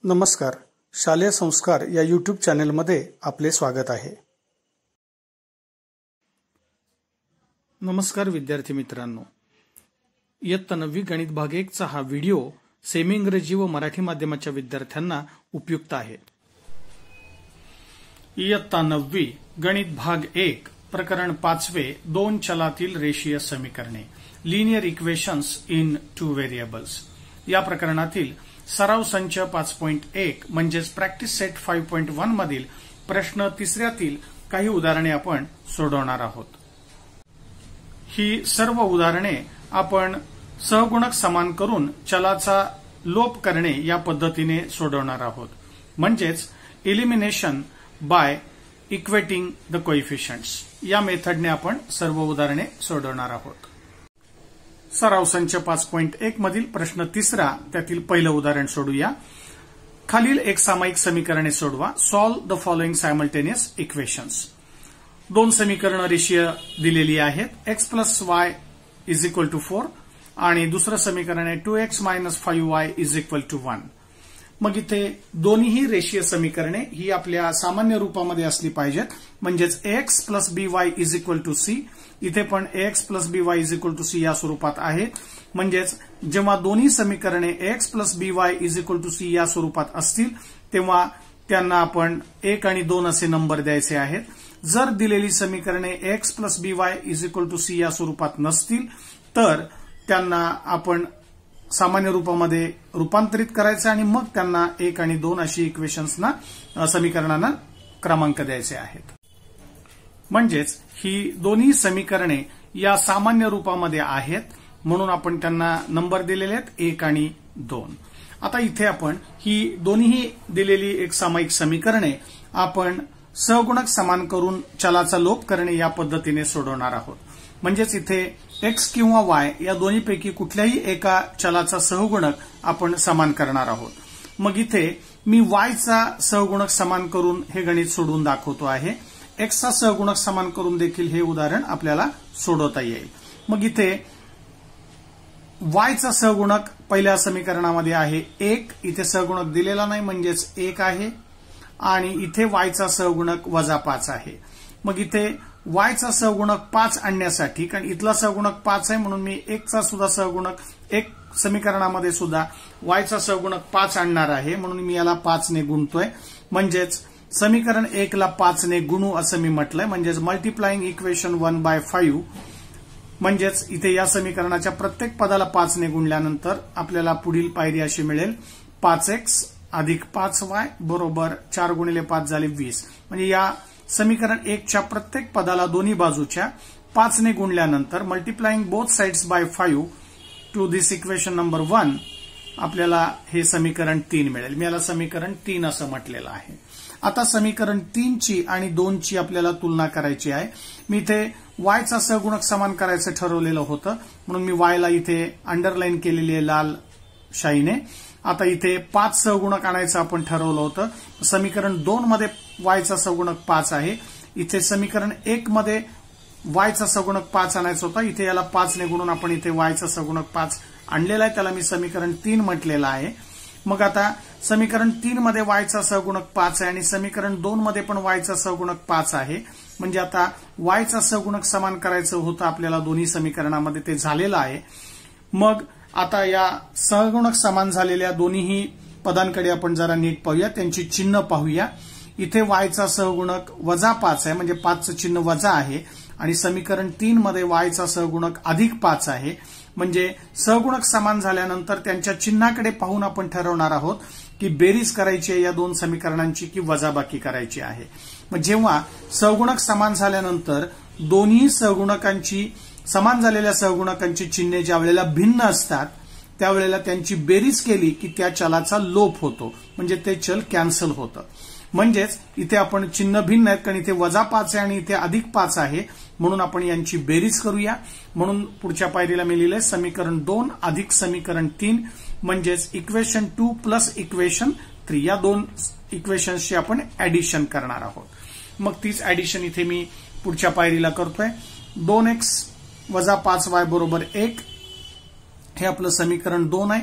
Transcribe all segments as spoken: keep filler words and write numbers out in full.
नमस्कार. शालेय संस्कार या यूट्यूब चॅनेलमध्ये आपले स्वागत आहे. नमस्कार विद्यार्थी मित्रांनो. इयत्ता नववी गणित भाग एक चा हा व्हिडिओ सेमी इंग्रजी व मराठी माध्यमाच्या विद्यार्थ्यांना उपयुक्त आहे. इयत्ता नववी गणित भाग एक प्रकरण पाचवे दोन चलातील रेषीय समीकरणे linear equations in two variables या प्रकरणातील सराव संच पाच पॉइंट एक म्हणजेच प्रॅक्टिस सेट पाच पॉइंट एक मधील प्रश्न तिसऱ्यातील काही उदाहरणे आपण सोडवणार आहोत. ही सर्व उदाहरणे आपण सहगुणक समान करून चलाचा लोप करणे या पद्धतीने सोडवणार आहोत. म्हणजेच elimination by equating the coefficients या मेथडने आपण सर्व उदाहरणे सोडवणार आहोत. सराव संच पाच पॉइंट एक मधील प्रश्न तिसरा त्यातील पहिलं उदाहरण सोडूया. खालील एक सामायिक समीकरणे सोडवा. Solve the following simultaneous equations. दोन समीकरणं रेषीय दिलेली आहेत. X plus y is equal to four आणि दुसरं समीकरण आहे two x minus five y is equal to one. मग इथे दोन्हीही रेषीय समीकरणे ही आपल्या सामान्य रूपामध्ये असली पाहिजेत. म्हणजेच x plus b y is equal to c. इथे पण x plus b y is equal to c या स्वरूपात आहे. म्हणजेच जेव्हा दोन्ही समीकरणे x plus b y is equal to c या स्वरूपात असतील तेव्हा त्यांना आपण एक आणि दोन असे नंबर द्यायचे आहेत. जर दिलेली समीकरणे x plus b y is equal to c या स्वरूपात नसतील तर त्यांना आपण सामान्य रूपामध्ये रूपांतरित करायचं आणि मग त्यांना एक आणि दोन अशी इक्वेशन्सना समीकरणांना क्रमांक द्यायचे आहेत. म्हणजेच ही दोन्ही समीकरणे या सामान्य रूपामध्ये आहेत म्हणून आपण त्यांना नंबर दिलेले आहेत एक आणि दोन. आता इथे आपण ही दोन्ही दिलेली एक सामायिक समीकरणे आपण सहगुणक समान करून चलाचा लोप करणे या पद्धतीने सोडवणार आहोत. म्हणजेच इथे एक्स किंवा वाय या दोन्हीपैकी कुठल्याही एका चलाचा सहगुणक आपण समान करणार आहोत. मग इथे मी वायचा सहगुणक समान करून हे गणित सोडवून दाखवतो आहे. एक्सचा सहगुणक समान करून देखील हे उदाहरण आपल्याला सोडवता येईल. मग इथे वायचा सहगुणक पहिल्या समीकरणामध्ये आहे एक. इथे सहगुणक दिलेला नाही म्हणजेच एक आहे आणि इथे वायचा सहगुणक वजा पाच आहे. मग इथे वायचा सहगुणक पाच आणण्यासाठी कारण इथला सहगुणक पाच आहे म्हणून मी एकचा सुद्धा सहगुणक एक समीकरणामध्ये सुद्धा वायचा सहगुणक पाच आणणार आहे म्हणून मी याला पाच ने गुणतोय. म्हणजेच समीकरण एक ला पाच ने गुणू असं मी म्हटलंय. म्हणजेच multiplying equation one by five. म्हणजेच इथे या समीकरणाच्या प्रत्येक पदाला पाच ने गुणल्यानंतर आपल्याला पुढील पायरी अशी मिळेल पाच एक्स अधिक पाच वाय बरोबर चार गुणिले पाच झाले वीस. म्हणजे या समीकरण एकच्या प्रत्येक पदाला दोन्ही बाजूच्या पाच ने गुणल्यानंतर multiplying both sides by five to this equation number one आपल्याला हे समीकरण तीन मिळेल. मी याला समीकरण तीन असं म्हटलेलं आहे. आता समीकरण तीन ची आणि दोन ची आपल्याला तुलना करायची आहे. मी इथे वायचा सहगुणक समान करायचं ठरवलेलं होतं म्हणून मी वायला इथे अंडरलाईन केलेली आहे लाल शाईने. आता इथे पाच सहगुणक आणायचं आपण ठरवलं होतं. समीकरण दोन मध्ये वायचा सहगुणक पाच आहे. इथे समीकरण एक मध्ये वायचा सहगुणक पाच आणायचा होता. इथे याला पाच ने गुणून आपण इथे वायचा सहगुणक पाच आणलेला आहे. त्याला मी समीकरण तीन म्हटलेलं आहे. मग आता समीकरण तीन मध्ये वायचा सहगुणक पाच आहे आणि समीकरण दोन मध्ये पण वायचा सहगुणक पाच आहे. म्हणजे आता वायचा सहगुणक समान करायचं होतं आपल्याला दोन्ही समीकरणामध्ये ते झालेलं आहे. मग आता या सहगुणक समान झालेल्या दोन्ही पदांकडे आपण जरा नीट पाहूया. त्यांची चिन्ह पाहूया. इथे वायचा सहगुणक वजा पाच आहे म्हणजे पाचचं चिन्ह वजा आहे आणि समीकरण तीन मध्ये वायचा सहगुणक अधिक पाच आहे. म्हणजे सहगुणक समान झाल्यानंतर त्यांच्या चिन्हाकडे पाहून आपण ठरवणार आहोत की बेरीज करायची आहे या दोन समीकरणांची की वजाबाकी करायची आहे. मग जेव्हा सहगुणक समान झाल्यानंतर दोन्ही सहगुणकांची समान झालेल्या सहगुणकांची चिन्हे ज्या वेळेला भिन्न असतात त्यावेळेला त्यांची बेरीज केली की त्या चलाचा लोप होतो म्हणजे ते चल कॅन्सल होतं. म्हणजेच इथे आपण चिन्ह भिन्न आहेत कारण इथे वजा पाच आहे आणि इथे अधिक पाच आहे म्हणून आपण यांची बेरीज करूया. म्हणून पुढच्या पायरीला मी लिहिलंय समीकरण दोन अधिक समीकरण तीन म्हणजेच equation two plus equation three या दोन इक्वेशन्सची आपण ऍडिशन करणार आहोत. मग तीच ऍडिशन इथे मी पुढच्या पायरीला करतोय. दोन एक्स वजा पाच वाय बरोबर एक हे आपलं समीकरण दोन आहे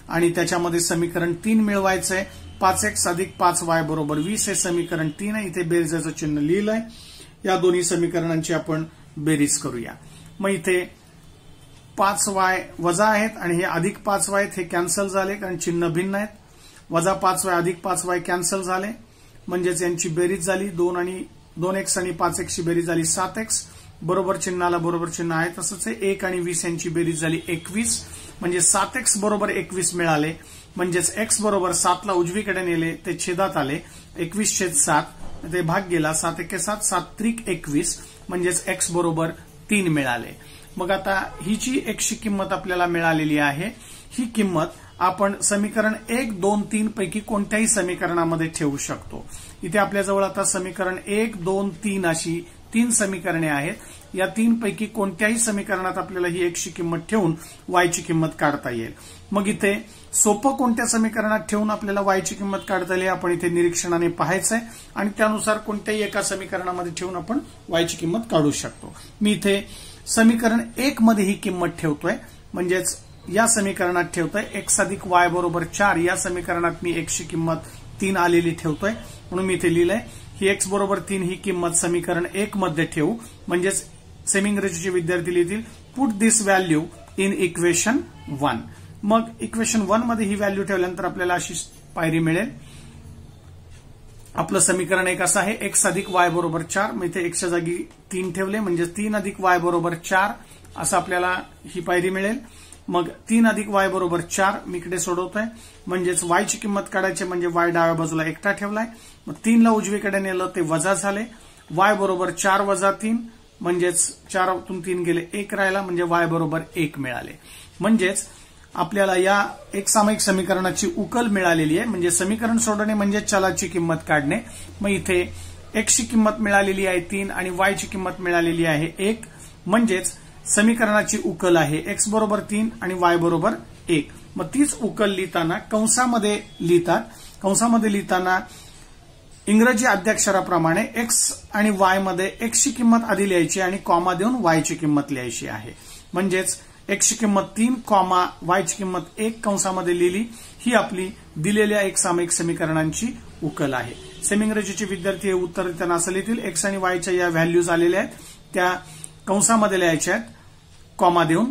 आणि त्याच्यामध्ये समीकरण तीन मिळवायचं आहे. पाच एक्स अधिक पाच वाय बरोबर वीस हे समीकरण तीन आहे. इथे बेरजेचं चिन्ह लिहिलंय. या दोन्ही समीकरणांची आपण बेरीज करूया. मग इथे पाच वाय वजा आहेत आणि हे अधिक पाच वाय हे कॅन्सल झाले कारण चिन्ह भिन्न आहेत. वजा पाच वाय अधिक पाच वाय कॅन्सल झाले म्हणजेच यांची बेरीज झाली दोन आणि दोन एक्स आणि पाच एक्सची बेरीज झाली सात एक्स. बरोबर चिन्हाला बरोबर चिन्ह आहे तसंच एक आणि वीस यांची बेरीज झाली एकवीस म्हणजे सात एक्स बरोबर एकवीस मिळाले. म्हणजेच एक्स बरोबर सातला उजवीकडे नेले ते छेदात आले. एकवीस छेद सात ते भाग गेला. सात एके सात सात त्रिक एकवीस म्हणजेच एक्स बरोबर तीन मिळाले. मग आता ही जी एक्सची किंमत आपल्याला मिळालेली आहे ही किंमत आपण समीकरण एक दोन तीन पैकी कोणत्याही समीकरणामध्ये ठेवू शकतो. इथे आपल्याजवळ आता समीकरण एक दोन तीन अशी तीन समीकरणे आहेत. या तीन पैकी कोणत्याही समीकरणात आपल्याला ही एक्सची किंमत ठेवून वायची किंमत काढता येईल. मग इथे सोपं कोणत्या समीकरणात ठेवून आपल्याला वायची किंमत काढता येईल आपण इथे निरीक्षणाने पाहायचंय आणि त्यानुसार कोणत्याही एका समीकरणामध्ये ठेवून आपण वायची किंमत काढू शकतो. मी इथे समीकरण एक मध्ये ही किंमत ठेवतोय म्हणजेच या समीकरणात ठेवतोय एक्स अधिक वाय बरोबर चार. या समीकरणात मी एक्सची किंमत तीन आलेली ठेवतोय म्हणून मी इथे लिहिलंय ही एक्स बरोबर तीन ही किंमत समीकरण एक मध्ये ठेवू म्हणजेच सेमी इंग्रजीचे विद्यार्थी लिहितील put this value in equation one. मग इक्वेशन वन मध्ये ही व्हॅल्यू ठेवल्यानंतर आपल्याला अशी पायरी मिळेल. आपलं समीकरण एक असं आहे एक्स अधिक वाय बरोबर चार. मग इथे एक्सच्या जागी तीन ठेवले म्हणजे तीन अधिक वाय बरोबर चार असं आपल्याला ही पायरी मिळेल. मग तीन अधिक वाय बरोबर चार मी इकडे सोडवतोय म्हणजेच वायची किंमत काढायची म्हणजे वाय डाव्या बाजूला एकटा ठेवलाय. मग तीनला उजवीकडे नेलं ते वजा झाले. वाय बरोबर चार वजा तीन म्हणजेच चारातून तीन गेले एक राहिला म्हणजे वाय बरोबर एक मिळाले. म्हणजेच आपल्याला या एक सामायिक समीकरणाची उकल मिळालेली आहे. म्हणजे समीकरण सोडवणे म्हणजे चलाची किंमत काढणे. मग इथे एक्सची किंमत मिळालेली आहे तीन आणि वायची किंमत मिळालेली आहे एक म्हणजेच समीकरणाची उकल आहे एक्स बरोबर तीन आणि वाय बरोबर एक. मग तीच उकल लिहिताना कंसामध्ये लिहितात. कंसामध्ये लिहिताना इंग्रजी आद्याक्षराप्रमाणे एक्स आणि वाय मध्ये एक्सची किंमत आधी लिहायची आणि कॉमा देऊन वायची किंमत लिहायची आहे. म्हणजेच एक्सची किंमत तीन कॉमा वायची किंमत एक कंसामध्ये लिहिली. ही आपली दिलेल्या एक सामायिक समीकरणांची उकल आहे. सेमी इंग्रजीचे विद्यार्थी हे उत्तर देताना असं लिहितील एक्स आणि वायच्या या व्हॅल्यूज आलेल्या आहेत त्या कंसामध्ये लिहायच्या आहेत कॉमा देऊन.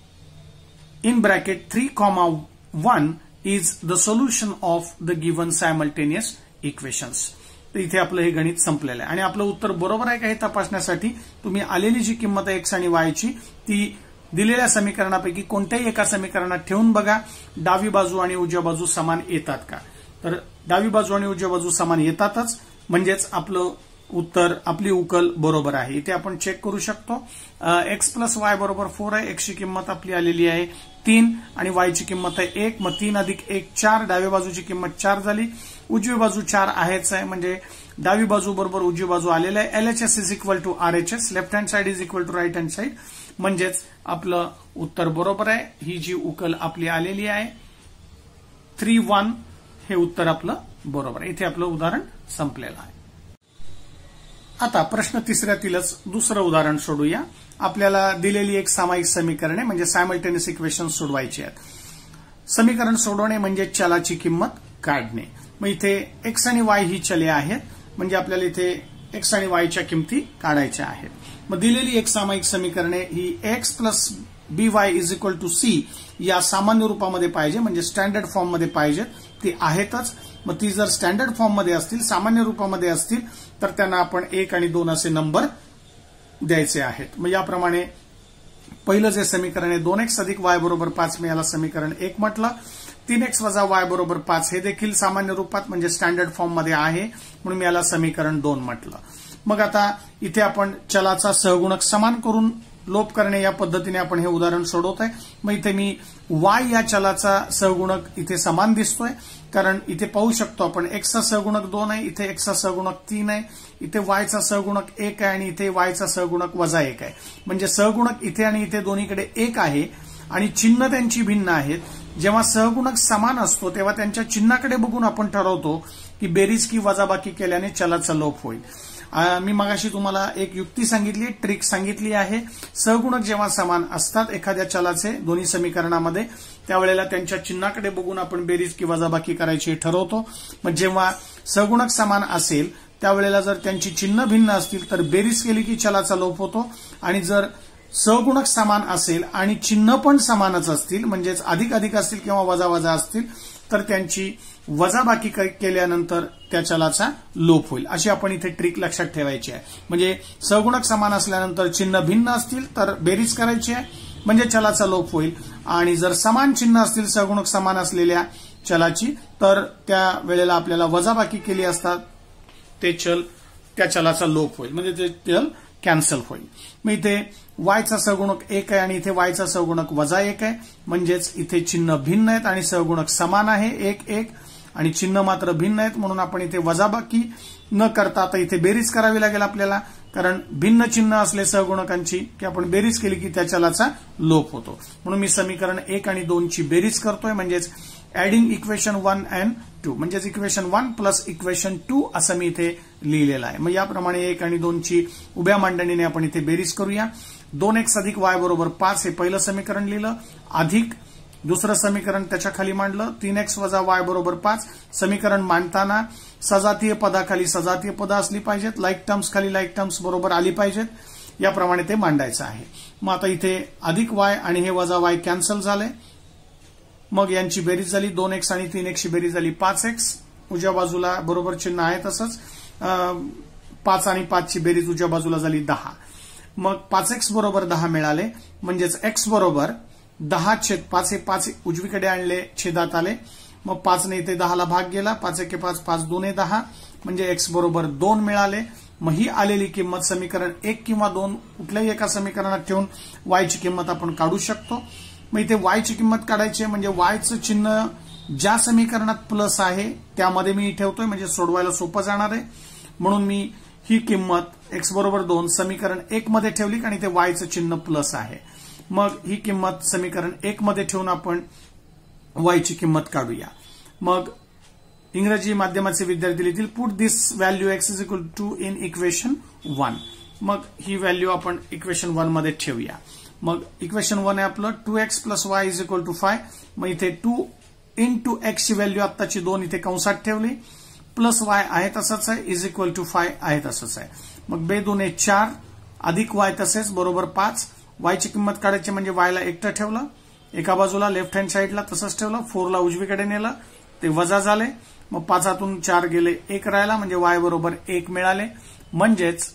In bracket three comma one is the solution of the given simultaneous equations. तर इथे आपलं हे गणित संपलेलं आहे आणि आपलं उत्तर बरोबर आहे का हे तपासण्यासाठी तुम्ही आलेली जी किंमत आहे एक्स आणि वायची ती दिलेल्या समीकरणापैकी कोणत्याही एका समीकरणात ठेवून बघा डावी बाजू आणि उजव्या बाजू समान येतात का. तर डावी बाजू आणि उजव्या बाजू समान येतातच म्हणजेच आपलं उत्तर आपली उकल बरोबर आहे. इथे आपण चेक करू शकतो एक्स प्लस वाय बरोबर फोर आहे. एक्सची किंमत आपली आलेली आहे तीन आणि वायची किंमत आहे एक. मग तीन अधिक एक चार. डाव्या बाजूची किंमत चार झाली. उजवी बाजू चार आहेच आहे म्हणजे डावी बाजू बरोबर उजवी बाजू आलेलं आहे. L H S is equal to R H S. Left hand side is equal to right hand side म्हणजेच आपलं उत्तर बरोबर आहे. ही जी उकल आपली आलेली आहे थ्री वन हे उत्तर आपलं बरोबर आहे. इथे आपलं उदाहरण संपलेलं आहे. आता प्रश्न तिसऱ्यातीलच दुसरं उदाहरण सोडूया. आपल्याला दिलेली एक सामायिक समीकरणे म्हणजे सायमल्टेनियस इक्वेशन सोडवायची आहेत. समीकरण सोडवणे म्हणजे चलाची किंमत काढणे. मग इथे एक्स आणि वाय ही चले आहेत म्हणजे आपल्याला इथे एक्स आणि वायच्या किमती काढायच्या आहेत. मग दिलेली एक सामायिक समीकरणे ही x plus b y is equal to c या सामान्य रूपामध्ये पाहिजे म्हणजे स्टँडर्ड फॉर्ममध्ये पाहिजेत. ती आहेतच. मग ती जर स्टँडर्ड फॉर्ममध्ये असतील सामान्य रूपामध्ये असतील तर त्यांना आपण एक आणि दोन असे नंबर द्यायचे आहेत. मग याप्रमाणे पहिलं जे समीकरण आहे दोन एक्स अधिक वाय बरोबर पाच मी याला समीकरण एक म्हटलं. तीन एक्स वजा वाय बरोबर पाच हे देखील सामान्य रूपात म्हणजे स्टँडर्ड फॉर्ममध्ये आहे म्हणून मी याला समीकरण दोन म्हटलं. मग आता इथे आपण चलाचा सहगुणक समान करून लोप करणे या पद्धतीने आपण हे उदाहरण सोडवत आहे. मग इथे मी वाय या चलाचा सहगुणक इथे समान दिसतोय कारण इथे पाहू शकतो आपण एक्सचा सहगुणक दोन आहे. इथे एक्सचा सहगुणक तीन आहे. इथे वायचा सहगुणक एक आहे आणि इथे वायचा सहगुणक वजा एक आहे. म्हणजे सहगुणक इथे आणि इथे दोन्हीकडे एक आहे आणि चिन्ह त्यांची भिन्न आहेत. जेव्हा सहगुणक समान असतो तेव्हा त्यांच्या चिन्हाकडे बघून आपण ठरवतो की बेरीज की वजाबाकी केल्याने चलाचा लोप होईल. मी मगाशी तुम्हाला एक युक्ती सांगितली, ट्रिक सांगितली आहे. सहगुणक जेव्हा समान असतात एखाद्या चलाचे दोन्ही समीकरणामध्ये, त्यावेळेला त्यांच्या चिन्हाकडे बघून आपण बेरीज किंवा वजाबाकी करायची ठरवतो. मग जेव्हा सहगुणक समान असेल त्यावेळेला जर त्यांची चिन्ह भिन्न असतील तर बेरीज केली की चलाचा लोप होतो, आणि जर सहगुणक समान असेल आणि चिन्ह पण समानच असतील म्हणजेच अधिक अधिक असतील किंवा वजा वजा असतील तर त्यांची वजाबाकी केल्यानंतर त्या चलाचा लोप होईल. अशी आपण इथे ट्रिक लक्षात ठेवायची आहे. म्हणजे सहगुणक समान असल्यानंतर चिन्ह भिन्न असतील तर बेरीज करायची आहे म्हणजे चलाचा लोप होईल, आणि जर समान चिन्ह असतील सहगुणक समान असलेल्या चलाची तर त्या वेळेला आपल्याला वजाबाकी केली असतात ते चल त्या चलाचा लोप होईल म्हणजे ते चल कॅन्सल होईल. मग इथे वायचा सहगुणक एक आहे आणि इथे वायचा सहगुणक वजा एक आहे म्हणजेच इथे चिन्ह भिन्न आहेत आणि सहगुणक समान आहे एक एक, आणि चिन्ह मात्र भिन्न आहेत म्हणून आपण इथे वजाबाकी न करता आता इथे बेरीज करावी लागेल आपल्याला, कारण भिन्न चिन्ह असले सहगुणकांची की आपण बेरीज केली की त्या चलाचा लोप होतो. म्हणून मी समीकरण एक आणि दोन ची बेरीज करतोय म्हणजेच adding equation one and two म्हणजेच equation one plus equation two असं मी इथे लिहिलेलं आहे. मग याप्रमाणे एक आणि दोन ची उभ्या मांडणीने आपण इथे बेरीज करूया. दोन एक्स अधिक वाय बरोबर पाच हे पहिलं समीकरण लिहिलं, अधिक दुसरं समीकरण त्याच्या खाली मांडलं, तीन एक्स वजा वाय बरोबर पाच. समीकरण मांडताना सजातीय पदाखाली सजातीय पदं असली पाहिजेत, लाईक टर्म्स खाली लाईक टर्म्स बरोबर आली पाहिजेत, याप्रमाणे ते मांडायचं आहे. मग आता इथे अधिक वाय आणि हे वजा वाय कॅन्सल झाले, मग यांची बेरीज झाली दोन एक्स आणि तीन एक्सची बेरीज झाली पाच एक्स. उजव्या बाजूला बरोबर चिन्ह आहे तसंच पाच आणि पाच ची बेरीज उजव्या बाजूला झाली दहा. मग पाच एक्स बरोबर दहा मिळाले म्हणजेच एक्स बरोबर दहा छेद पाच हे पाच उजवीकडे आणले छेदात आले, मग पाचने इथे दहाला भाग गेला, पाच एके पाच पाच दोन दहा म्हणजे एक्स बरोबर दोन मिळाले. मग ही आलेली किंमत समीकरण एक किंवा दोन कुठल्याही एका समीकरणात ठेवून वायची किंमत आपण काढू शकतो. मग इथे वायची किंमत काढायची म्हणजे वायचं चिन्ह ज्या समीकरणात प्लस आहे त्यामध्ये मी ठेवतोय म्हणजे सोडवायला सोपं जाणार आहे. म्हणून मी ही किंमत एक्स बरोबर दोन समीकरण एक मध्ये ठेवली आणि ते वायचं चिन्ह प्लस आहे. मग ही किंमत समीकरण एक मध्ये ठेवून आपण वायची किंमत काढूया. मग इंग्रजी माध्यमाचे विद्यार्थी लिहितील put this value x is equal to in equation one. मग ही व्हॅल्यू आपण इक्वेशन वन मध्ये ठेवूया. मग इक्वेशन वन आहे आपलं two x plus y is equal to five. मग इथे टू इन टू एक्स ची व्हॅल्यू आत्ताची दोन इथे कंसात ठेवली, प्लस वाय आहे तसंच आहे, इज इक्वल टू फाय आहे तसंच आहे. मग बे दोन चार अधिक वाय तसेच बरोबर पाच. वायची किंमत काढायची म्हणजे वायला एकटं ठेवलं एका बाजूला लेफ्ट हँड साईडला तसंच ठेवलं, फोरला उजवीकडे नेलं ते वजा झाले, मग पाचातून चार गेले एक राहिला म्हणजे वाय बरोबर एक मिळाले. म्हणजेच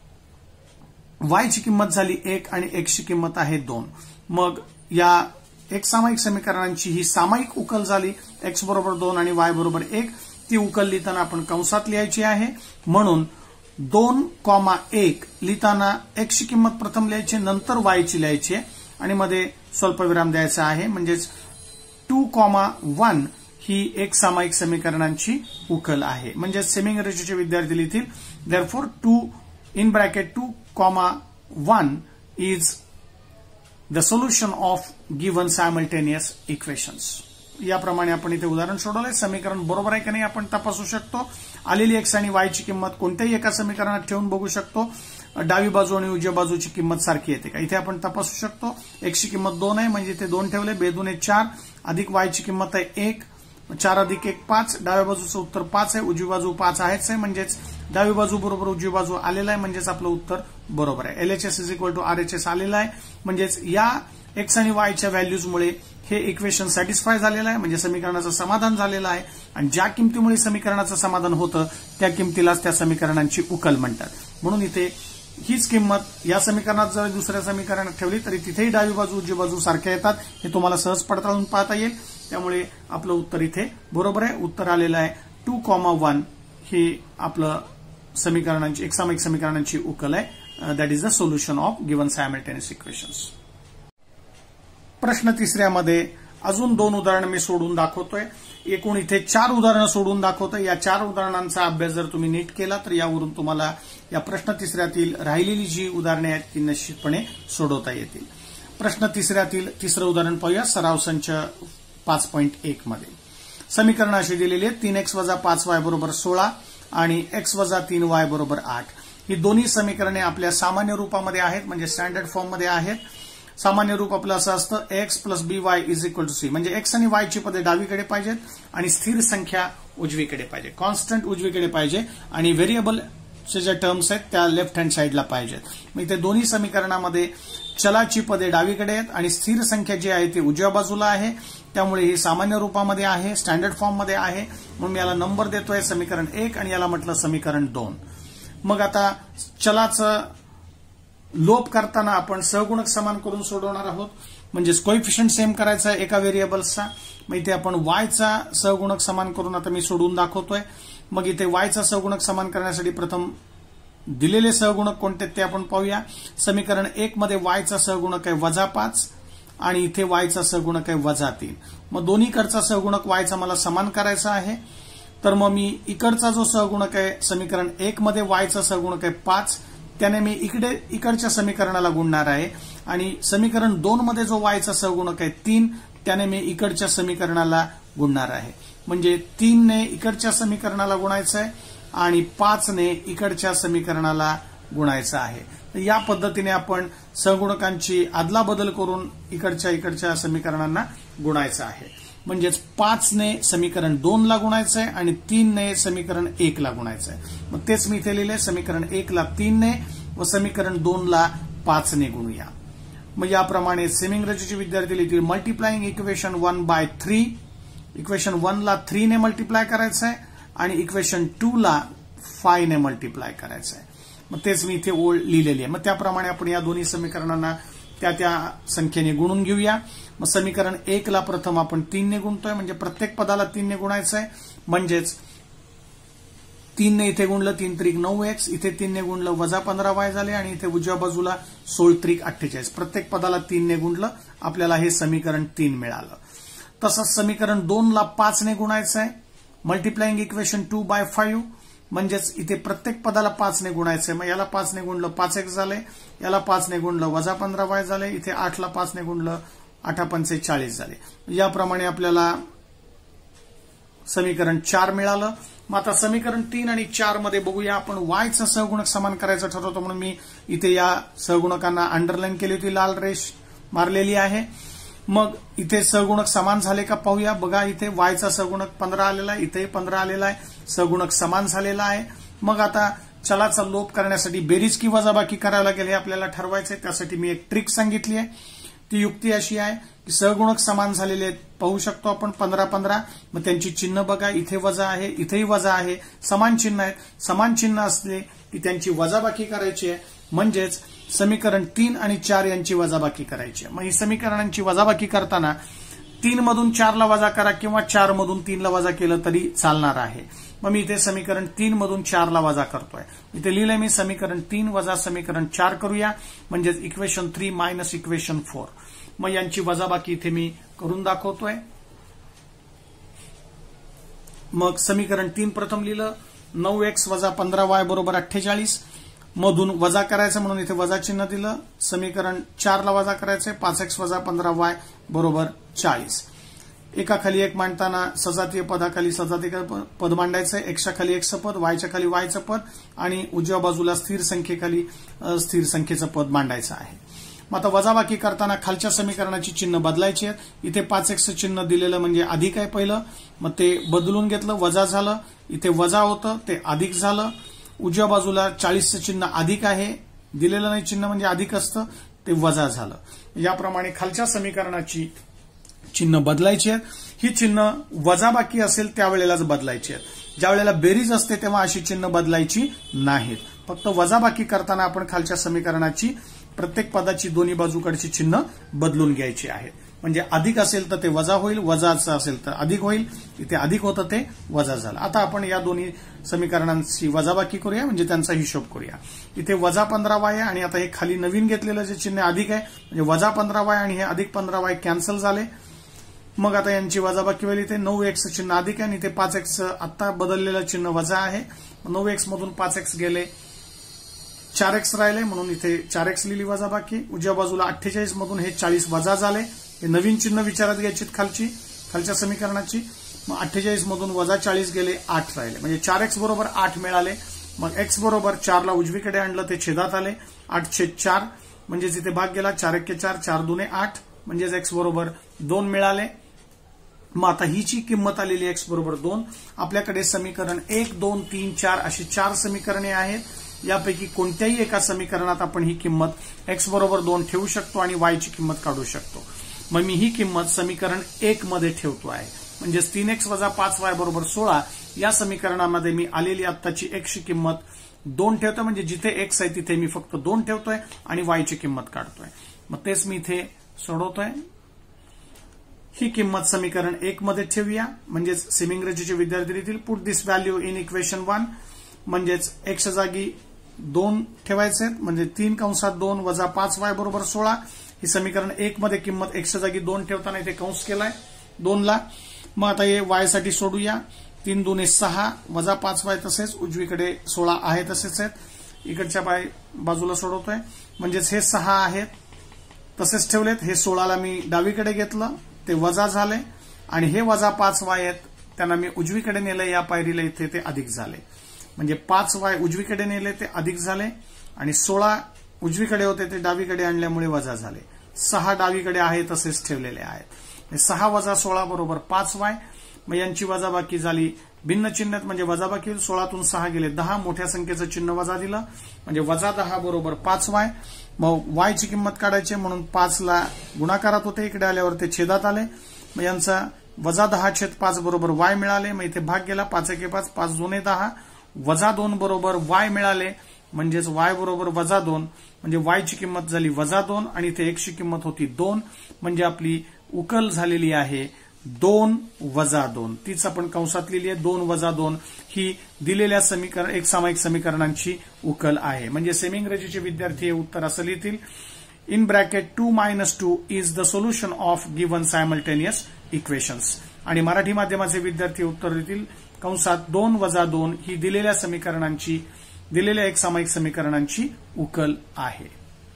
वायची किंमत झाली एक आणि एक्सची किंमत आहे दोन. मग या एक सामायिक समीकरणांची ही सामायिक उकल झाली एक्स बरोबर दोन आणि वाय बरोबर एक. ती उकल लिहिताना आपण कंसात लिहायची आहे म्हणून दोन कॉमा एक लिहिताना एक्सची किंमत प्रथम लिहायची नंतर वायची लिहायची आणि मध्ये स्वल्पविराम द्यायचा आहे. म्हणजेच टू कॉमा वन ही एक सामायिक समीकरणांची उकल आहे. म्हणजे सेमी इंग्रजीचे विद्यार्थी लिहितील therefore two in bracket two comma one is the solution of given simultaneous equations. याप्रमाणे आपण इथे उदाहरण सोडवलंय. समीकरण बरोबर आहे की नाही आपण तपासू शकतो. आलेली एक्स आणि वायची किंमत कोणत्याही एका समीकरणात ठेवून बघू शकतो. डावी बाजू आणि उजव्या बाजूची किंमत सारखी येते का इथे आपण तपासू शकतो. एक्सची किंमत दोन आहे म्हणजे इथे दोन ठेवले, बेदून चार अधिक वायची किंमत आहे एक, चार अधिक एक पाच. डाव्या बाजूचं उत्तर पाच आहे, उजवी बाजू पाच आहेच आहे म्हणजेच डावी बाजू बरोबर उजवी बाजू आलेला आहे म्हणजेच आपलं उत्तर बरोबर आहे. LHS is equal to RHS आलेला आहे म्हणजेच या एक्स आणि वायच्या व्हॅल्यूजमुळे हे इक्वेशन सॅटिस्फाय झालेलं आहे म्हणजे समीकरणाचं समाधान झालेलं आहे. आणि ज्या किमतीमुळे समीकरणाचं समाधान होतं त्या किमतीलाच त्या समीकरणांची उकल म्हणतात. म्हणून इथे हीच किंमत या समीकरणात जर दुसऱ्या समीकरणात ठेवली तरी तिथेही डावी बाजू उजवी बाजू सारख्या येतात. हे तुम्हाला सहज पडताळून पाहता येईल. त्यामुळे आपलं उत्तर इथे बरोबर आहे. उत्तर आलेलं आहे टू कॉमा वन हे आपलं समीकरणांची एक सामायिक समीकरणांची उकल आहे. That is the solution of given simultaneous equations. प्रश्न तिसऱ्यामध्ये अजून दोन उदाहरणं मी सोडून दाखवतोय. एकूण इथे चार उदाहरणं सोडून दाखवतोय. या चार उदाहरणांचा अभ्यास जर तुम्ही नीट केला तर यावरून तुम्हाला या प्रश्न तिसऱ्यातील राहिलेली जी उदाहरणे आहेत ती निश्चितपणे सोडवता येतील. प्रश्न तिसऱ्यातील तिसरं उदाहरण पाहूया. सराव संच पाच पॉईंट एक मध्ये समीकरण अशी दिलेली आहे तीन एक्स वजा पाच वाय बरोबर सोळा. आणि एक्स वजा तीन वाय बरोबर आठ. ही दोन्ही समीकरणे आपल्या सामान्य रूपामध्ये आहेत, म्हणजे स्टँडर्ड फॉर्ममध्ये आहेत. सामान्य रूप आपलं असं असतं x plus b y is equal to c, म्हणजे एक्स आणि वाय ची पदे डावीकडे पाहिजेत आणि स्थिर संख्या उजवीकडे पाहिजे, कॉन्स्टंट उजवीकडे पाहिजे आणि व्हेरिएबलचे ज्या टर्म्स आहेत त्या लेफ्ट हँड साईडला पाहिजेत. मग इथे दोन्ही समीकरणामध्ये चलाची पदे डावीकडे आहेत आणि स्थिर संख्या जी आहे ती उजव्या बाजूला आहे. त्यामुळे ही सामान्य रूपामध्ये आहे, स्टँडर्ड फॉर्ममध्ये आहे, म्हणून मी याला नंबर देतोय समीकरण एक आणि याला म्हटलं समीकरण दोन. मग आता चलाचं लोप करताना आपण सहगुणक समान करून सोडवणार आहोत, म्हणजेच कोएफिशियंट सेम करायचा आहे एका व्हेरिएबल्सचा. मग इथे आपण वायचा सहगुणक समान करून आता मी सोडवून दाखवतोय. मग इथे वायचा सहगुणक समान करण्यासाठी प्रथम दिलेले सहगुणक कोणते ते आपण पाहूया. समीकरण एक मध्ये वायचा सहगुणक आहे वजा पाच आणि इथे वायचा सहगुणक आहे वजा तीन. मग दोन्हीकडचा सहगुणक वायचा मला समान करायचा आहे. तर मग मी इकडचा जो सहगुणक आहे समीकरण एक मध्ये वायचा सहगुणक आहे पाच, त्याने मी इकडे इकडच्या समीकरणाला गुणणार आहे आणि समीकरण दोन मध्ये जो वायचा सहगुणक आहे तीन, त्याने मी इकडच्या समीकरणाला गुणणार आहे. म्हणजे तीन ने इकडच्या समीकरणाला गुणायचं आहे आणि पाच ने इकडच्या समीकरणाला गुणायचं आहे. तर या पद्धतीने आपण सहगुणकांची अदलाबदल करून इकडच्या इकडच्या समीकरणांना गुणायचं आहे. म्हणजेच पाच ने समीकरण दोन ला गुणायचं आहे आणि तीन ने समीकरण एक ला गुणायचं आहे. मग तेच मी इथे लिहिले, समीकरण एक ला तीन ने व समीकरण दोन ला पाच ने गुणूया. मग याप्रमाणे सेमिंग्रजीचे विद्यार्थी लिहितील multiplying equation one by three. Equation one ला थ्री ने मल्टिप्लाय करायचं आहे आणि इक्वेशन टू ला फाय ने मल्टिप्लाय करायचं आहे. मग तेच मी इथे ओळ लिहिलेली आहे. मग त्याप्रमाणे आपण या दोन्ही समीकरणांना त्या त्या संख्येने गुणून घेऊया. मग समीकरण एक ला प्रथम आपण तीन ने गुणतोय, म्हणजे प्रत्येक पदाला तीन ने गुणायचं आहे. म्हणजेच तीन ने इथे गुणलं तीन त्रिक नऊ एक्स, इथे तीन ने गुणलं वजा पंधरा वाय झाले आणि इथे उजव्या बाजूला सोळ त्रिक अठ्ठेचाळीस. प्रत्येक पदाला तीन ने गुणलं, आपल्याला हे समीकरण तीन मिळालं. तसंच समीकरण दोन ला पाच ने गुणायचं आहे. Multiplying equation two by five, म्हणजेच इथे प्रत्येक पदाला पाच ने गुणायचंय. मग याला पाच ने गुणलं पाच एक्स झाले, याला पाच ने गुणलं वजा पंधरा वाय झाले, इथे आठ ला पाच ने गुणलं आठा पंचे चाळीस झाले. याप्रमाणे आपल्याला समीकरण चार मिळालं. मग आता समीकरण तीन आणि चार मध्ये बघूया आपण वायचा सहगुणक समान करायचं ठरवतो, म्हणून मी इथे या सहगुणकांना अंडरलाईन केली होती, लाल रेष मारलेली आहे. मग इथे सहगुणक समान झाले का पाहूया. बघा इथे वायचा सहगुणक पंधरा आलेला आहे, इथेही पंधरा आलेला आहे, सहगुणक समान झालेला आहे. मग आता चलाचा लोप करण्यासाठी बेरीज की वजाबाकी करावी लागेल हे आपल्याला ठरवायचं आहे. त्यासाठी मी एक ट्रिक सांगितली आहे. ती युक्ती अशी आहे की सहगुणक समान झालेले आहेत, पाहू शकतो आपण पंधरा पंधरा. मग त्यांची चिन्ह बघा, इथे वजा आहे, इथेही वजा आहे, समान चिन्ह आहेत. समान चिन्ह असले की त्यांची वजाबाकी करायची आहे, म्हणजेच समीकरण तीन आणि चार यांची वजाबाकी करायची आहे. मग ही समीकरणांची वजाबाकी करताना तीन मधून चारला वजा करा किंवा चार मधून तीनला वजा केलं तरी चालणार आहे. मग मी इथे समीकरण तीन मधून चारला वजा करतोय. इथे लिहिलंय मी समीकरण तीन वजा समीकरण चार करूया, म्हणजेच equation three minus equation four. मग यांची वजाबाकी इथे मी करून दाखवतोय. मग समीकरण तीन प्रथम लिहिलं, नऊ एक्स वजा पंधरा वाय बरोबर अठ्ठेचाळीस. मधून वजा करायचं म्हणून इथे वजा चिन्ह दिलं. समीकरण चारला वजा करायचंय, पाच एक्स वजा पंधरा वाय बरोबर चाळीस. एका खाली एक मांडताना सजातीय पदाखाली सजातीय पद मांडायचंय. एक्सच्या खाली एक्सचं पद, वायच्या खाली वायचं पद आणि उजव्या बाजूला स्थिर संख्येखाली स्थिर संख्येचं पद मांडायचं आहे. मग आता वजाबाकी करताना खालच्या समीकरणाची चिन्ह बदलायची आहेत. इथे पाच एक्सचं चिन्ह दिलेलं म्हणजे अधिक आहे पहिलं, मग ते बदलून घेतलं, वजा झालं. इथे वजा होतं ते अधिक झालं. उजव्या बाजूला चाळीसचं चिन्ह अधिक आहे, दिलेलं नाही चिन्ह म्हणजे अधिक असतं, ते वजा झालं. याप्रमाणे खालच्या समीकरणाची चिन्ह बदलायची आहेत. ही चिन्ह वजाबाकी असेल त्यावेळेलाच बदलायची आहेत. ज्या वेळेला बेरीज असते तेव्हा अशी चिन्ह बदलायची नाहीत. फक्त वजाबाकी करताना आपण खालच्या समीकरणाची प्रत्येक पदाची दोन्ही बाजूकडची चिन्ह बदलून घ्यायची आहेत. म्हणजे अधिक असेल तर ते वजा होईल, वजाचं असेल तर अधिक होईल. इथे अधिक होतं ते वजा झालं. आता आपण या दोन्ही समीकरणांची वजाबाकी करूया, म्हणजे त्यांचा हिशोब करूया. इथे वजा पंधरा वाय आणि आता हे खाली नवीन घेतलेलं जे चिन्ह अधिक आहे, म्हणजे वजा पंधरा वाय आणि हे अधिक पंधरा वाय कॅन्सल झाले. मग आता यांची वजाबाकी होईल. इथे नऊ एक्सचं चिन्ह अधिक आहे आणि इथे पाच एक्सचं आता बदललेलं चिन्ह वजा आहे. नऊ एक्स मधून पाच एक्स गेले, चार एक्स राहिले म्हणून इथे चार एक्स लिहिली वजाबाकी. उजव्या बाजूला अठ्ठेचाळीस मधून हे चाळीस वजा झाले. हे नवीन चिन्ह विचारात घ्यायची खालची खालच्या समीकरणाची. मग अठ्ठेचाळीस मधून वजा चाळीस गेले, आठ राहिले, म्हणजे चार एक्स बरोबर आठ मिळाले. मग एक्स बरोबर चारला उजवीकडे आणलं, ते छेदात आले, आठ छेद चार, म्हणजेच इथे भाग गेला, चार एक्के चार, चार दुने आठ, म्हणजेच एक्स बरोबर दोन मिळाले. मग आता हिची किंमत आलेली एक्स बरोबर दोन. आपल्याकडे समीकरण एक, दोन, तीन, चार अशी चार समीकरणे आहेत. यापैकी कोणत्याही एका समीकरणात आपण ही किंमत एक्स बरोबर दोन ठेवू शकतो आणि वायची किंमत काढू शकतो. मग मी ही किंमत समीकरण एक मध्ये ठेवतो आहे, म्हणजेच तीन एक्स वजा पाच वाय बरोबर सोळा या समीकरणामध्ये मी आलेली आत्ताची एक्सची किंमत दोन ठेवतोय, म्हणजे जिथे एक्स आहे तिथे मी फक्त दोन ठेवतोय आणि वायची किंमत काढतोय. मग तेच मी इथे सोडवतोय. ही किंमत समीकरण एक मध्ये ठेवूया, म्हणजेच सेमी इंग्रजीचे विद्यार्थी देतील put this value in equation one, म्हणजेच एक्स जागी दोन ठेवायचे, म्हणजे तीन कंसात दोन वजा पाच वाय बरोबर सोळा. ही समीकरण एक मध्ये किंमत एक्स जागी दोन ठेवताना इथे कंस केलाय दोनला. मग आता हे वाय साठी सोडूया. तीन दुने सहा वजा पाच वाय तसेच उजवीकडे सोळा आहे तसेच आहेत. इकडच्या बाजूला सोडवतोय, म्हणजेच हे सहा आहेत तसेच ठेवलेत. हे सोळाला मी डावीकडे घेतलं, ते वजा झाले, आणि हे वजा पाच वाय आहेत त्यांना मी उजवीकडे नेलं या पायरीला, इथे ते अधिक झाले. म्हणजे पाच वाय उजवीकडे नेले ते अधिक झाले, आणि सोळा उजवीकडे होते ते डावीकडे आणल्यामुळे वजा झाले. सहा डावीकडे आहे तसेच ठेवलेले आहेत. सहा वजा सोळा बरोबर पाच वाय. मग यांची वजाबाकी झाली भिन्न चिन्हात, म्हणजे वजाबाकी सोळातून सहा गेले दहा, मोठ्या संख्येचं चिन्ह वजा दिलं, म्हणजे वजा दहा बरोबर पाच वाय. मग वायची किंमत काढायची म्हणून पाचला गुणाकारात होते, इकडे आल्यावर ते छेदात आले. मग यांचा वजा दहा छेद पाच बरोबर वाय मिळाले. मग इथे भाग गेला, पाच एके पाच, पाच दोने दहा, वजा दोन बरोबर वाय मिळाले, म्हणजेच वाय बरोबर वजा दोन, म्हणजे वायची किंमत झाली वजा दोन, आणि इथे एक्सची किंमत होती दोन, म्हणजे आपली उकल झालेली आहे दोन वजा दोन. तीच आपण कंसात लिहिली आहे, दोन वजा दोन ही दिलेल्या समीकरण एक सामायिक समीकरणांची उकल आहे. म्हणजे सेमी इंग्रजीचे विद्यार्थी हे उत्तर असं लिहितील, in bracket two minus two is the solution of given simultaneous equations. आणि मराठी माध्यमाचे विद्यार्थी उत्तर देतील कंसात दोन वजा दोन ही दिलेल्या समीकरणांची दिलेल्या एक सामायिक समीकरणांची उकल आहे.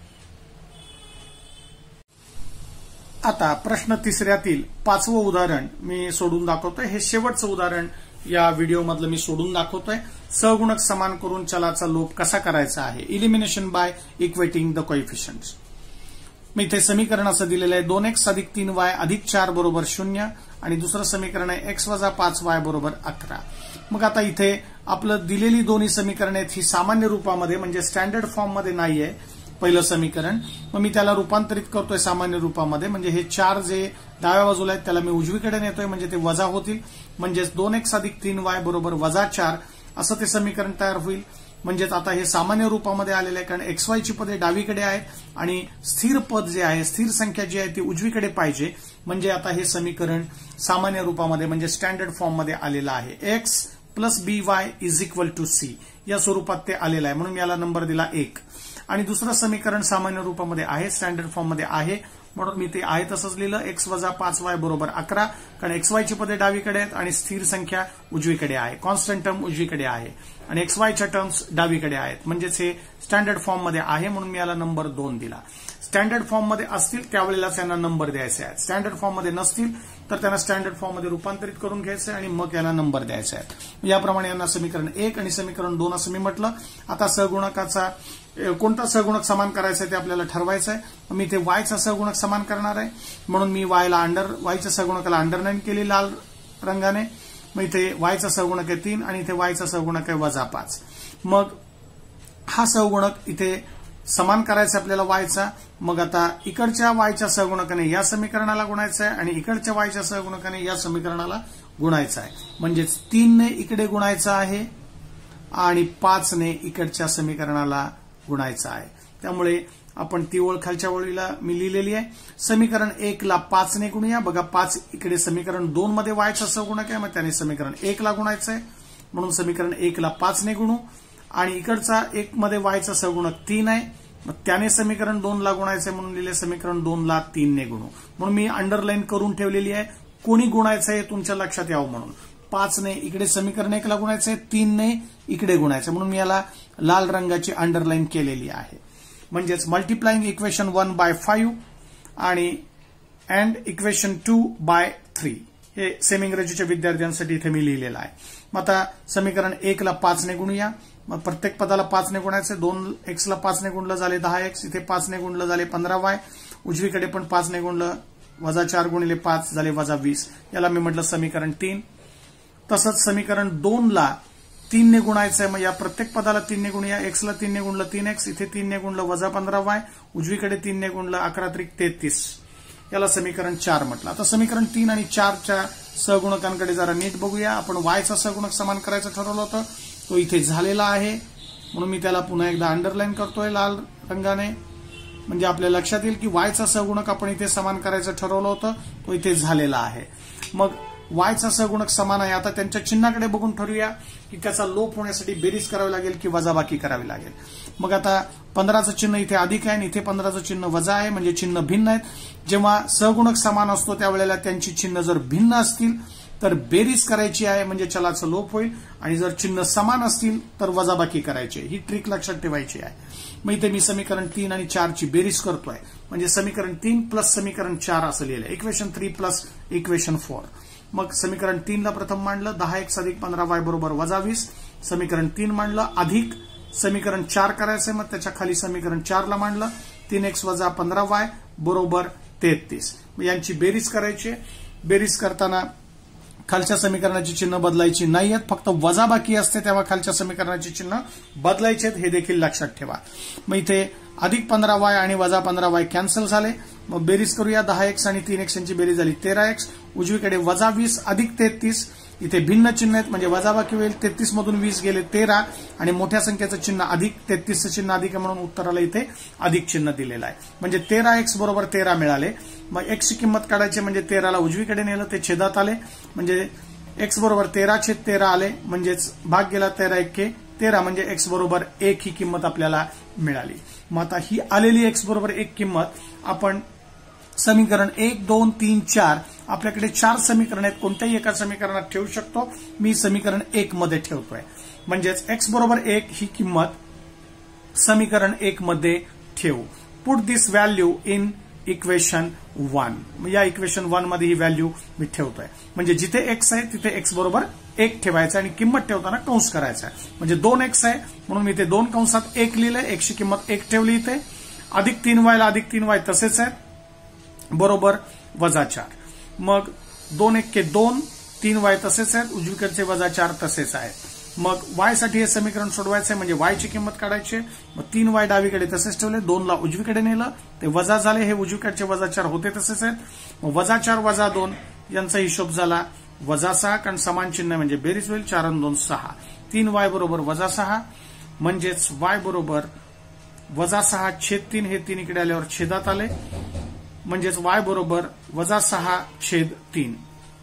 आता प्रश्न तिसऱ्यातील पाचवं उदाहरण मी सोडून दाखवतोय. हे शेवटचं उदाहरण या व्हिडिओमधलं मी सोडून दाखवतोय. सहगुणक समान करून चलाचा लोप कसा करायचा आहे, elimination by equating the coefficients. मी इथे समीकरण असं दिलेलं आहे, दोन एक्स अधिक तीन वाय अधिक चार बरोबर शून्य, आणि दुसरं समीकरण आहे एक्स वजा पाच वाय बरोबर अकरा. मग आता इथे आपलं दिलेली दोन्ही समीकरणे आहेत ही सामान्य रूपामध्ये म्हणजे स्टँडर्ड फॉर्म मध्ये नाहीये पहिलं समीकरण. मग मी त्याला रूपांतरित करतोय सामान्य रूपामध्ये, म्हणजे हे चार जे डाव्या बाजूला आहेत त्याला मी उजवीकडे नेतोय, म्हणजे ते वजा होतील, म्हणजेच दोन एक्स अधिक तीन वाय बरोबर वजा चार असं ते समीकरण तयार होईल. म्हणजेच आता हे सामान्य रूपामध्ये आलेलं आहे, कारण एक्स वायची पदे डावीकडे आहेत आणि स्थिर पद जे आहे स्थिर संख्या जी आहे ती उजवीकडे पाहिजे. म्हणजे आता हे समीकरण सामान्य रूपामध्ये म्हणजे स्टँडर्ड फॉर्ममध्ये आलेलं आहे. X plus b y is equal to c या स्वरूपात ते आलेलं आहे, म्हणून याला नंबर दिला एक. आणि दुसरं समीकरण सामान्य रूपामध्ये आहे स्टँडर्ड फॉर्ममध्ये आहे, म्हणून मी ते आहे तसंच लिहिलं, एक्स वजा पाच वाय बरोबर अकरा, कारण एक्स वायची पदे डावीकडे आहेत आणि स्थिर संख्या उजवीकडे आहे, कॉन्स्टंट टर्म उजवीकडे आहे आणि एक्स वायच्या टर्म्स डावीकडे आहेत. म्हणजेच हे स्टँडर्ड फॉर्ममध्ये आहे, म्हणून मी याला नंबर दोन दिला. स्टँडर्ड फॉर्ममध्ये असतील त्यावेळेलाच यांना नंबर द्यायचे आहेत, स्टँडर्ड फॉर्ममध्ये नसतील तर त्यांना स्टँडर्ड फॉर्ममध्ये रूपांतरित करून घ्यायचं आणि मग यांना नंबर द्यायचे आहेत. याप्रमाणे यांना समीकरण एक आणि समीकरण दोन असं मी म्हटलं. आता सहगुणकाचा कोणता सहगुणक समान करायचा आहे ते आपल्याला ठरवायचं आहे. मी इथे वायचा सहगुणक समान करणार आहे, म्हणून मी वायला अंडर वायच्या सहगुणकाला अंडरलाईन केली लाल रंगाने. मग इथे वायचा सहगुणक आहे तीन आणि इथे वायचा सहगुणक आहे वजा पाच. मग हा सहगुणक इथे समान करायचा आपल्याला वायचा. मग आता इकडच्या वायच्या सहगुणकाने या समीकरणाला गुणायचं आहे आणि इकडच्या वायच्या सहगुणकाने या समीकरणाला गुणायचं आहे. म्हणजेच तीनने इकडे गुणायचं आहे आणि पाचने इकडच्या समीकरणाला गुणायचं आहे. त्यामुळे आपण ती ओळ खालच्या ओळीला मी लिहिलेली आहे. समीकरण एक ला पाचने गुणूया. बघा पाच इकडे समीकरण दोन मध्ये वायचा सहगुणक आहे, मग त्याने समीकरण एक ला गुणायचं आहे, म्हणून समीकरण एक ला पाचने गुणू. आणि इकडचा एक मध्ये वायचा सहगुणक तीन आहे, मग त्याने समीकरण दोन ला गुणायचंय म्हणून लिहिले समीकरण दोन ला तीनने गुणू. म्हणून मी अंडरलाईन करून ठेवलेली आहे, कोणी गुणायचं आहे तुमच्या लक्षात यावं म्हणून. पाचने इकडे समीकरण एकला गुणायचंय, तीनने इकडे गुणायचं, म्हणून मी याला लाल रंगाची अंडरलाईन केलेली आहे. म्हणजेच multiplying equation one by five आणि and equation two by three हे सेमी इंग्रजीच्या विद्यार्थ्यांसाठी इथे मी लिहिलेलं आहे. मग आता समीकरण एक ला पाच ने गुणूया. मग प्रत्येक पदाला पाच ने गुणायचे. दोन एक्स ला पाच ने गुणलं झाले दहा एक्स. इथे पाच ने गुणलं झाले पंधरा वाय. उजवीकडे पण पाच ने गुणलं वजा चार गुणिले पाच झाले वजा वीस. याला मी म्हटलं समीकरण तीन. तसंच समीकरण दोन ला तीन ने गुणायचंय. मग या प्रत्येक पदाला तीन ने गुणूया. एक्स ला तीन ने गुणलं तीन एक्स. इथे तीन ने गुणलं वजा पंधरा वाय. उजवीकडे तीन ने गुणलं अकरा त्रिक तेहतीस. याला समीकरण चार म्हटलं. आता समीकरण तीन आणि चारच्या सहगुणकांकडे जरा नीट बघूया. आपण वायचा सहगुणक समान करायचं ठरवलं होतं. तो इथे झालेला आहे म्हणून मी त्याला पुन्हा एकदा अंडरलाईन करतोय लाल रंगाने. म्हणजे आपल्या लक्षात येईल की वायचा सहगुणक आपण इथे समान करायचं ठरवलं होतं. तो इथे झालेला आहे. मग वायचा सहगुणक समान आहे. आता त्यांच्या चिन्हाकडे बघून ठरवूया की त्याचा लोप होण्यासाठी बेरीज करावी लागेल की वजाबाकी करावी लागेल. मग आता पंधराचं चिन्ह इथे अधिक आहे आणि इथे पंधराचं चिन्ह वजा आहे. म्हणजे चिन्ह भिन्न आहेत. जेव्हा सहगुणक समान असतो त्यावेळेला त्यांची चिन्ह जर भिन्न असतील तर बेरीज करायची आहे म्हणजे चलाचं लोप होईल. आणि जर चिन्ह समान असतील तर वजाबाकी करायची. ही ट्रिक लक्षात ठेवायची आहे. मग इथे मी समीकरण तीन आणि चारची बेरीज करतोय. म्हणजे समीकरण तीन प्लस समीकरण चार असं लिहिलं. Equation three plus equation four. मग समीकरण तीन ला प्रथम मांडलं दहा एक्स अधिक पंधरा वाय बरोबर वजा वीस. समीकरण तीन मांडलं अधिक समीकरण चार करायचंय. मग त्याच्या खाली समीकरण चार ला मांडलं तीन एक्स वजा पंधरा वाय बरोबर तेहतीस. यांची बेरीज करायची. बेरीज करताना खालच्या समीकरणाची चिन्ह बदलायची नाहीयेत. फक्त वजाबाकी असते तेव्हा खालच्या समीकरणाची चिन्ह बदलायचे हे देखील लक्षात ठेवा. मग इथे अधिक पंधरा वाय आणि वजा पंधरा वाय कॅन्सल झाले. मग बेरीज करूया. दहा एक्स आणि तीन एक्स यांची बेरीज झाली तेरा एक्स. उजवीकडे वजा वीस अधिक तेहतीस. इथे भिन्न चिन्ह आहेत म्हणजे वजाबाकी होईल. तेहतीस मधून वीस गेले तेरा आणि मोठ्या संख्येचं चिन्ह अधिक. तेहतीसचं चिन्ह अधिक आहे म्हणून उत्तराला इथे अधिक चिन्ह दिलेलं आहे. म्हणजे तेरा एक्स बरोबर तेरा मिळाले. मग एक्सची किंमत काढायची म्हणजे तेराला उजवीकडे नेलं ते छेदात आले. म्हणजे एक्स बरोबर तेरा छेद तेरा आले. म्हणजेच भाग गेला तेरा एक्के तेरा म्हणजे एक्स बरोबर एक ही किंमत आपल्याला मिळाली. मग आता ही आलेली एक्स बरोबर एक किंमत आपण समीकरण एक दोन तीन चार आपल्याकडे चार समीकरण आहेत. कोणत्याही एका समीकरणात ठेवू शकतो. मी समीकरण एक मध्ये ठेवतोय. म्हणजेच एक्स बरोबर एक ही किंमत समीकरण एक मध्ये ठेवू. Put this value in equation one. या इक्वेशन वन मध्ये ही व्हॅल्यू मी ठेवतोय. म्हणजे जिथे एक्स आहे तिथे एक्स बरोबर एक ठेवायचं आणि किंमत ठेवताना कंस करायचा आहे. म्हणजे दोन एक्स आहे म्हणून मी इथे दोन कंसात एक लिहिलंय. एक्सची किंमत एक ठेवली इथे. अधिक तीन वायला अधिक तीन वाय तसेच आहेत बरोबर वजा चार. मग दोन एक्के दोन तीन वाय तसेच आहेत. उजवीकडचे वजा चार तसेच आहेत. मग वाय साठी हे समीकरण सोडवायचं आहे म्हणजे वायची किंमत काढायची. मग तीन वाय डावीकडे तसेच ठेवले. दोन ला उजवीकडे नेलं ते वजा झाले. हे उजवीकडचे वजा चार होते तसेच आहेत. मग वजा चार वजा दोन यांचा हिशोब झाला वजा सहा. कारण समान चिन्ह म्हणजे बेरीज होईल. चार आणि दोन सहा. तीन वाय बरोबर वजा सहा. म्हणजेच वाय बरोबर वजा सहा छेद तीन. हे तीन इकडे आल्यावर छेदात आले. म्हणजेच वाय बरोबर वजा सहा छेद तीन.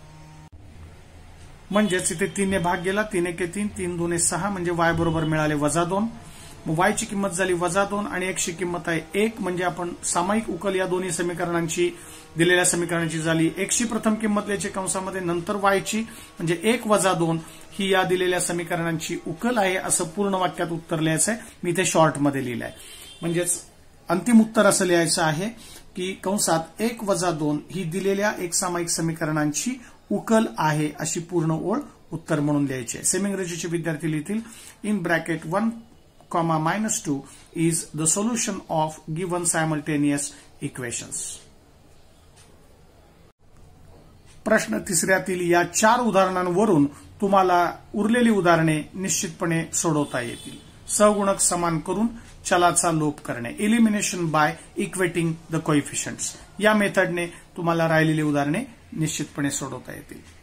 म्हणजेच इथे तीन ने भाग गेला. तीन एके तीन तीन दोन सहा. म्हणजे वाय बरोबर मिळाले वजा दोन. मग वायची किंमत झाली वजा दोन आणि एक्सची किंमत आहे एक. म्हणजे आपण सामायिक उकल या दोन्ही समीकरणांची दिलेल्या समीकरणाची झाली. एक्सची प्रथम किंमत लिहायची कंसामध्ये नंतर वायची. म्हणजे एक वजा दोन ही या दिलेल्या समीकरणांची उकल आहे असं पूर्ण वाक्यात उत्तर लिहायचं आहे. मी इथे शॉर्टमध्ये लिहिलं आहे. म्हणजेच अंतिम उत्तर असं लिहायचं आहे की कंसात एक वजा दोन ही दिलेल्या एक सामायिक समीकरणांची उकल आहे अशी पूर्ण ओळ उत्तर म्हणून लिहायची आहे. सेमी इंग्रजीचे विद्यार्थी लिहितील in bracket one comma minus two is the solution of given simultaneous equations. प्रश्न तिसऱ्यातील या चार उदाहरणांवरून तुम्हाला उरलेली उदाहरणे निश्चितपणे सोडवता येतील. सहगुणक समान करून चलाचा लोप करणे. Elimination by equating the coefficients या मेथडने तुम्हाला राहिलेली उदाहरणे निश्चितपणे सोडवता येतील.